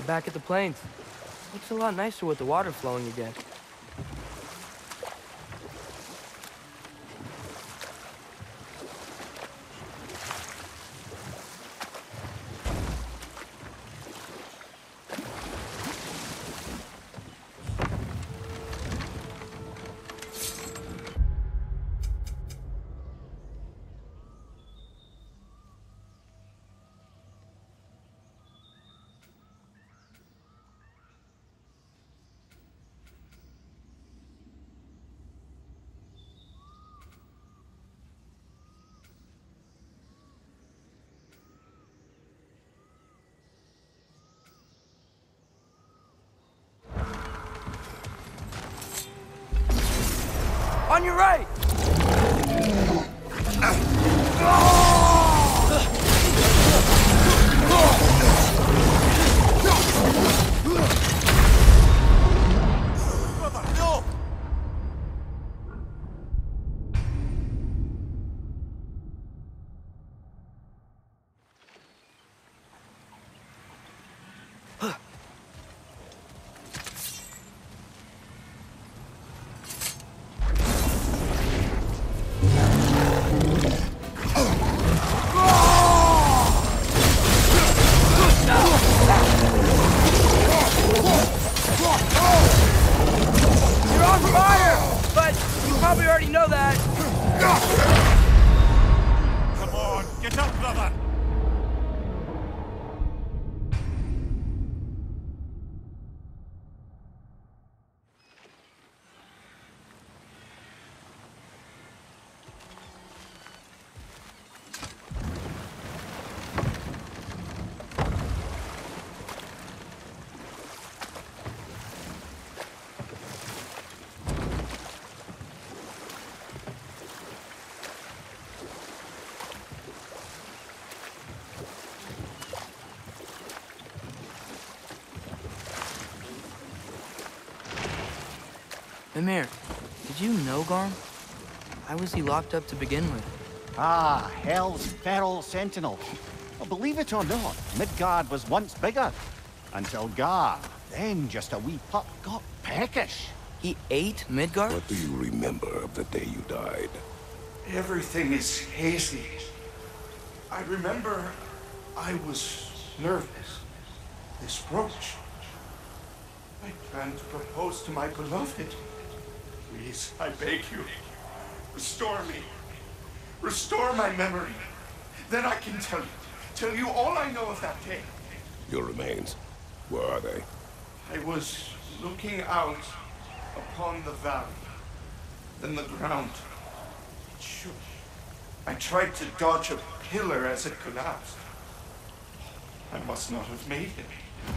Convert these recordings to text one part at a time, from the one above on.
We're back at the plains. Looks a lot nicer with the water flowing again. On your right! Brother, no! You're on fire! But you probably already know that. Come on, get up, brother! Mimir, did you know Garm? Why was he locked up to begin with? Ah, Hell's feral sentinel. Well, believe it or not, Midgard was once bigger. Until Gar, then just a wee pup, got peckish. He ate Midgard? What do you remember of the day you died? Everything is hazy. I remember I was nervous. This brooch. I planned to propose to my beloved. Please, I beg you, restore me. Restore my memory. Then I can tell you all I know of that day. Your remains, where are they? I was looking out upon the valley. Then the ground. It shook. I tried to dodge a pillar as it collapsed. I must not have made it.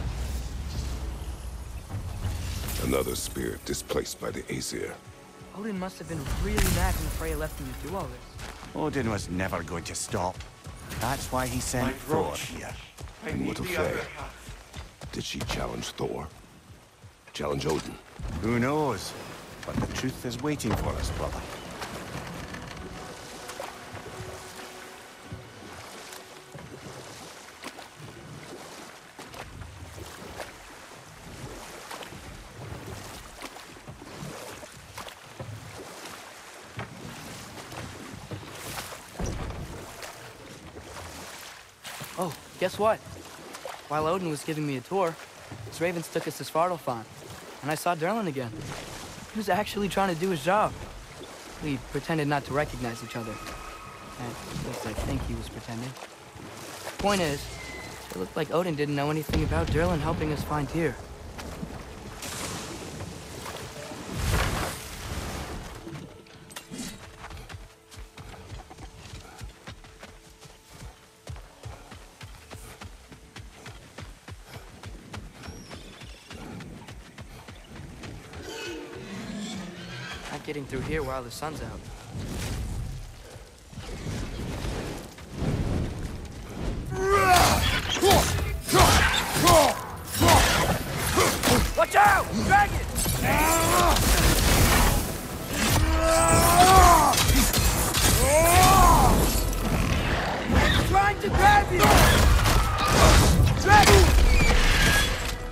Another spirit displaced by the Aesir. Odin must have been really mad when Freya left him to do all this. Odin was never going to stop. That's why he sent My Thor brooch. here. I And need what of the other Freya? half. Did she challenge Thor? Challenge Odin? Who knows? But the truth is waiting for us, brother. Oh, guess what? While Odin was giving me a tour, his ravens took us to Svartalfheim, and I saw Durlin again. He was actually trying to do his job. We pretended not to recognize each other. At least I think he was pretending. Point is, it looked like Odin didn't know anything about Durlin helping us find Tyr. Not getting through here while the sun's out. Watch out! Dragon! It's trying to grab you! Dragon!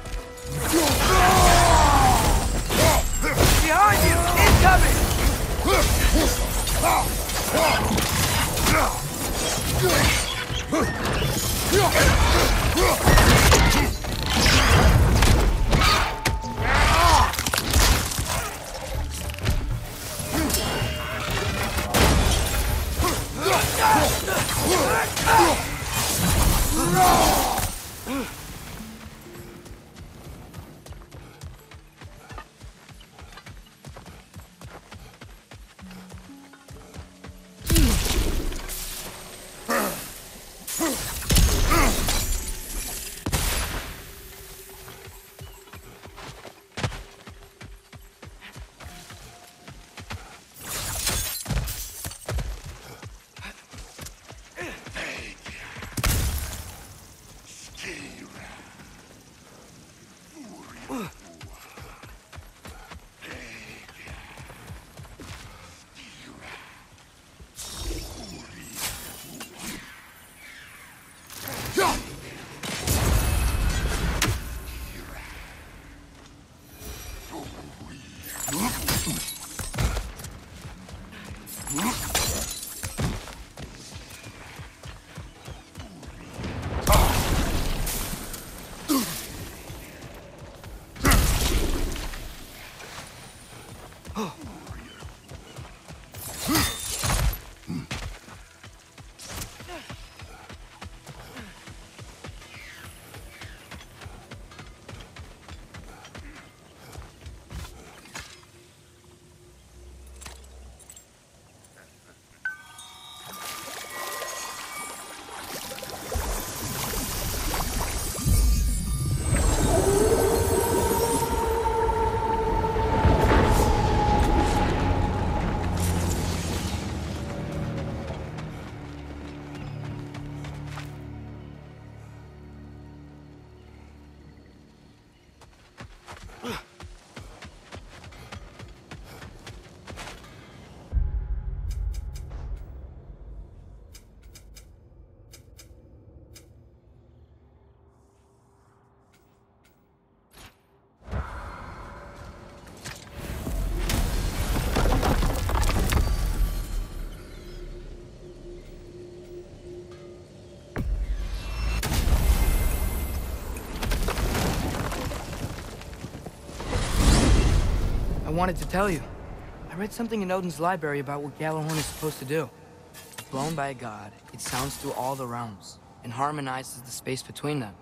I wanted to tell you. I read something in Odin's library about what Gjallarhorn is supposed to do. Blown by a god, it sounds through all the realms and harmonizes the space between them.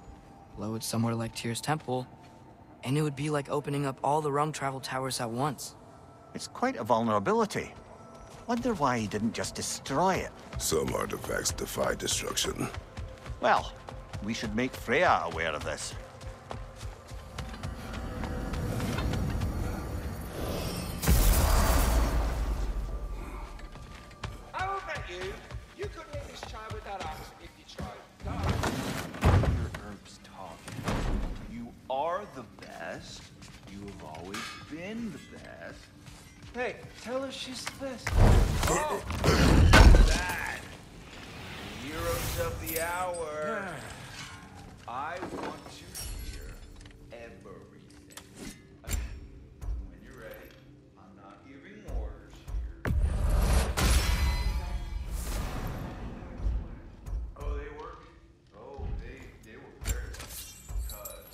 Blow it somewhere like Tyr's temple, and it would be like opening up all the realm travel towers at once. It's quite a vulnerability. Wonder why he didn't just destroy it. Some artifacts defy destruction. Well, we should make Freya aware of this. I will bet you couldn't hit this child with that axe if you tried. Your herbs talking. You are the best. You have always been the best. Hey, tell her she's the best. Oh, that. Heroes of the hour. I want to hear everything. When you're ready, I'm not giving orders here. Oh, they work? Oh, they were very because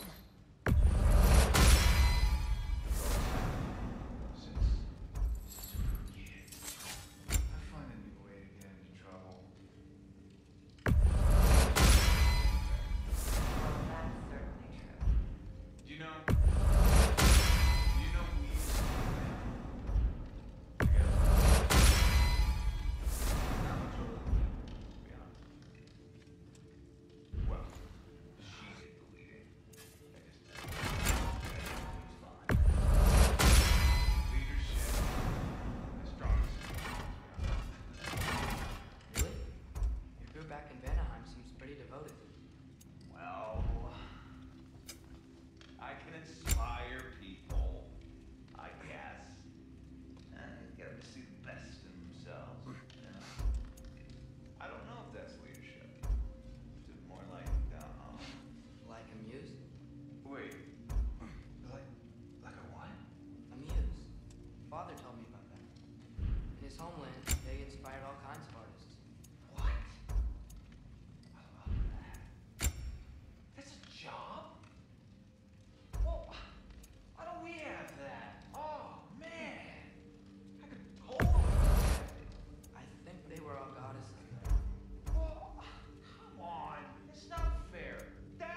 since we were kids, I find a new way to get into trouble. You know we used to be together. Not much older than me, to be honest. Well, she did the leading. I just was fine. Leadership, the strongest. Really? Your group back in Vanaheim seems pretty devoted. Well, I can inspire people, I guess. And get them to see the best in themselves. You know? I don't know if that's leadership. It's more like, Like a muse? wait, like a what? A muse. Father told me about that. In his homeland, they inspired all kinds of artists. What? I love that. That's a job? Well, why don't we have that? Oh, man. I could totally do that. I think they were all goddesses. Well, come on. It's not fair. That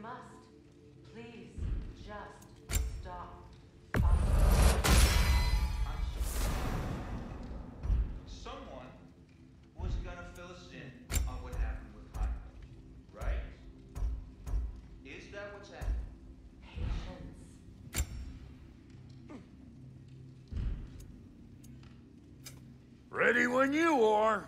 must. Please, just stop. Someone was gonna fill us in on what happened with Heinrich, right? Is that what's happening? Patience. Ready when you are.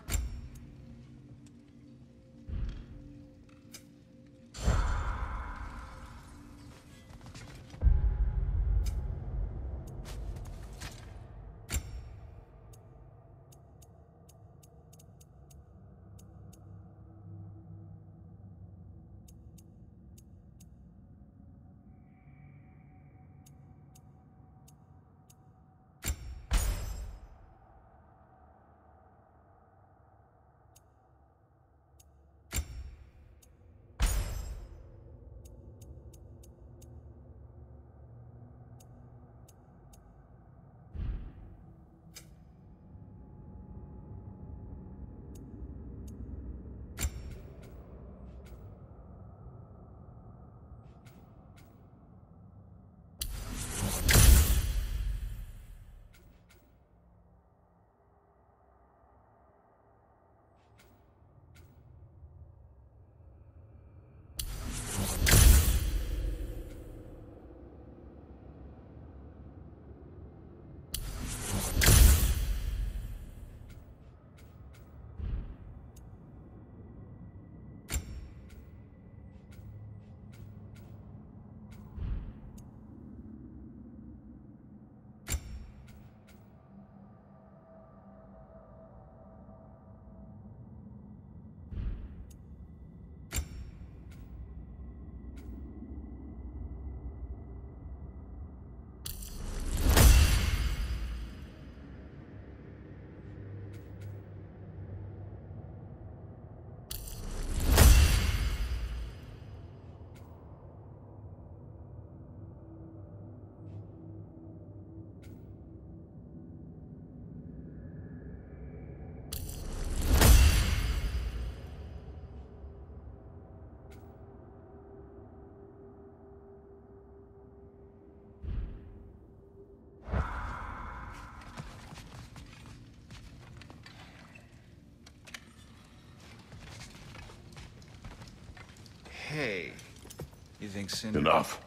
Hey, you think Cinder... Enough.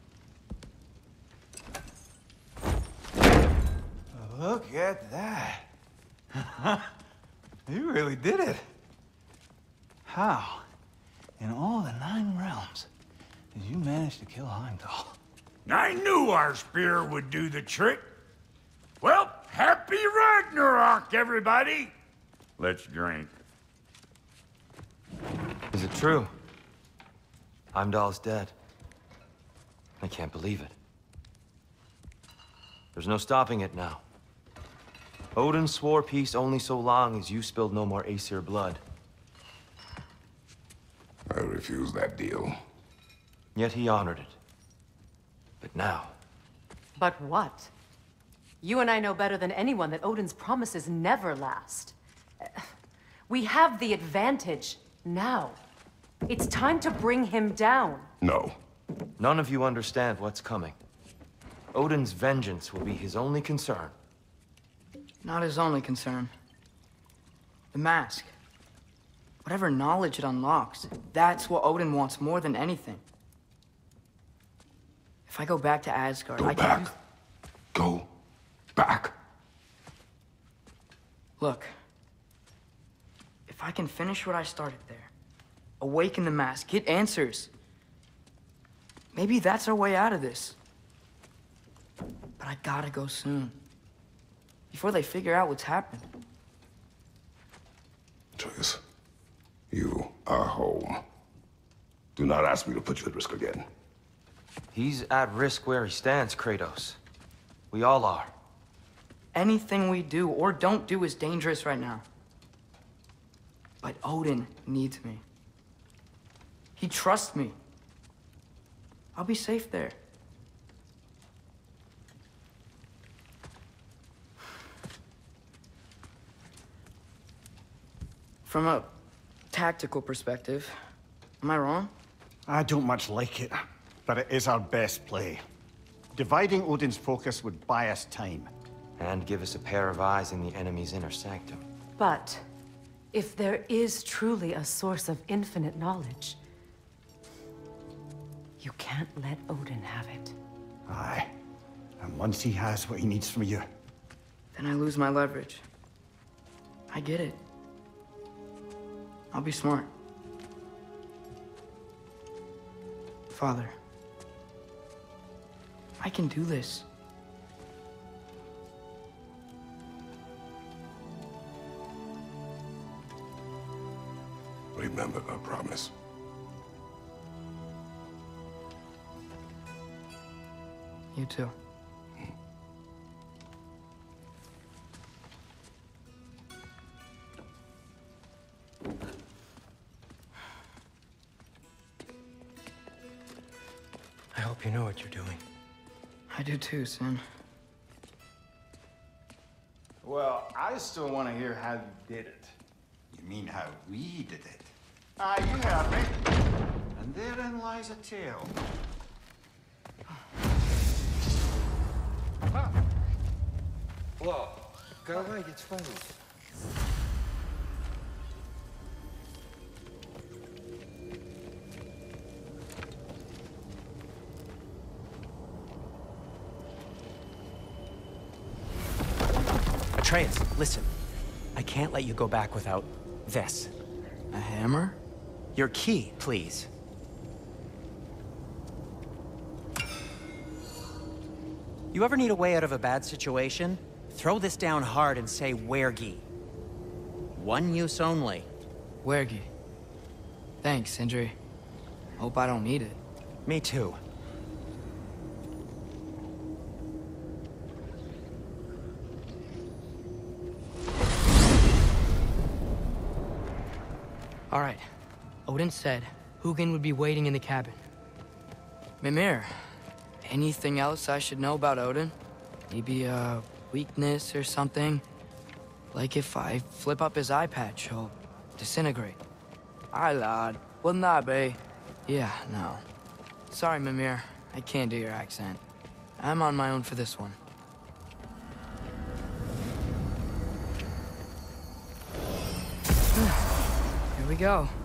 Look at that. You really did it. How, in all the 9 realms, did you manage to kill Heimdall? I knew our spear would do the trick. Well, happy Ragnarok, everybody. Let's drink. Is it true? Heimdall's dead. I can't believe it. There's no stopping it now. Odin swore peace only so long as you spilled no more Aesir blood. I refuse that deal. Yet he honored it. But now... But what? You and I know better than anyone that Odin's promises never last. We have the advantage now. It's time to bring him down. No. None of you understand what's coming. Odin's vengeance will be his only concern. Not his only concern. The mask. Whatever knowledge it unlocks, that's what Odin wants more than anything. If I go back to Asgard, Go I can back. Go back. Look. If I can finish what I started there, awaken the mask, get answers. Maybe that's our way out of this. But I gotta go soon. Before they figure out what's happened. Atreus, you are home. Do not ask me to put you at risk again. He's at risk where he stands, Kratos. We all are. Anything we do or don't do is dangerous right now. But Odin needs me. He trusts me. I'll be safe there. From a tactical perspective, am I wrong? I don't much like it, but it is our best play. Dividing Odin's focus would buy us time. And give us a pair of eyes in the enemy's inner sanctum. But if there is truly a source of infinite knowledge, you can't let Odin have it. Aye. And once he has what he needs from you... Then I lose my leverage. I get it. I'll be smart. Father, I can do this. Remember our promise. You too. I hope you know what you're doing. I do too, Sin. Well, I still want to hear how you did it. You mean how we did it? Ah, you heard me. And therein lies a tale. Whoa, go away, it's funny. Atreus, listen. I can't let you go back without this. A hammer? Your key, please. You ever need a way out of a bad situation? Throw this down hard and say Wergi. One use only. Wergi. Thanks, Sindri. Hope I don't need it. Me too. All right. Odin said Hugin would be waiting in the cabin. Mimir, anything else I should know about Odin? Maybe a weakness or something? Like if I flip up his eye patch, he'll disintegrate. Aye, lad. Wouldn't that be? Yeah, no. Sorry, Mimir. I can't do your accent. I'm on my own for this one. Here we go.